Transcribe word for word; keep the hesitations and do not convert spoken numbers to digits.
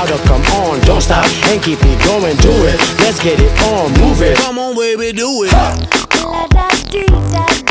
louder, come on, don't stop and keep it going, do it. Let's get it on, move it. Come on, baby, do it. La da dee da